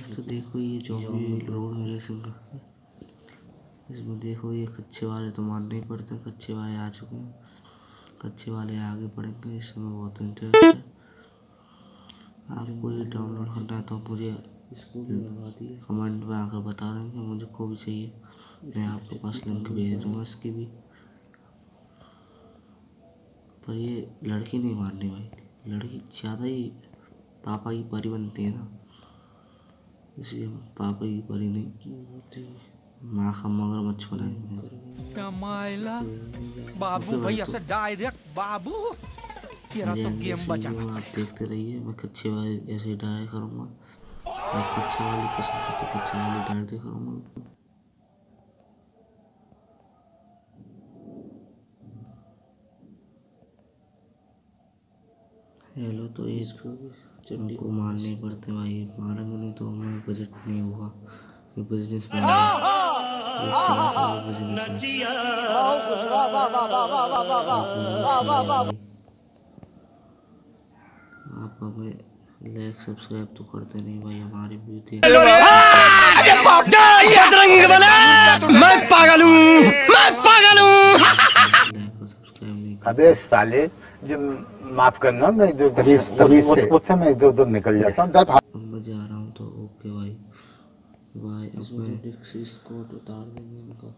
तो देखो ये जो भी लोग मेरे संग, इसमें देखो ये कच्चे वाले तो मानने ही पड़ते हैं, कच्चे वाले आ चुके हैं, कच्चे वाले आगे पड़ेंगे। इसमें बहुत इंटरेस्ट है। आपको ये डाउनलोड करना है तो मुझे इसको कमेंट में आकर बता देंगे, मुझको भी चाहिए, मैं आपके पास लिंक भेज दूँगा इसकी भी। पर ये लड़की नहीं मारनी भाई, लड़की ज़्यादा ही पापा की परी बनती है ना, इसलिए पापा की परी नहीं, माँ का मगरमच्छ बनाएंगे। कमाइला बाबू भाई ऐसे डायरेक्ट बाबू तेरा तो गेम बचा। आप देखते रहिए, मैं कच्चे वाले ऐसे ही डायल करूँगा। आप कच्चे वाले पसंद है तो कच्चे वाले डाल दे करूँगा। हेलो, तो इसको चंडी को मारने ही पड़ते भाई, मारेंगे नहीं तो हमें बजट नहीं होगा। ये बिजनेस में आप हमें लाइक सब्सक्राइब तो करते नहीं भाई, हमारी ब्यूटी मैं पागल हूँ। अबे साले, जो माफ करना, मैं इधर मैं इधर उधर निकल जाता हूँ। मैं जा रहा हूँ तो ओके भाई, बाय। अब मैं डिस्कॉर्ड उतार देंगे इनका।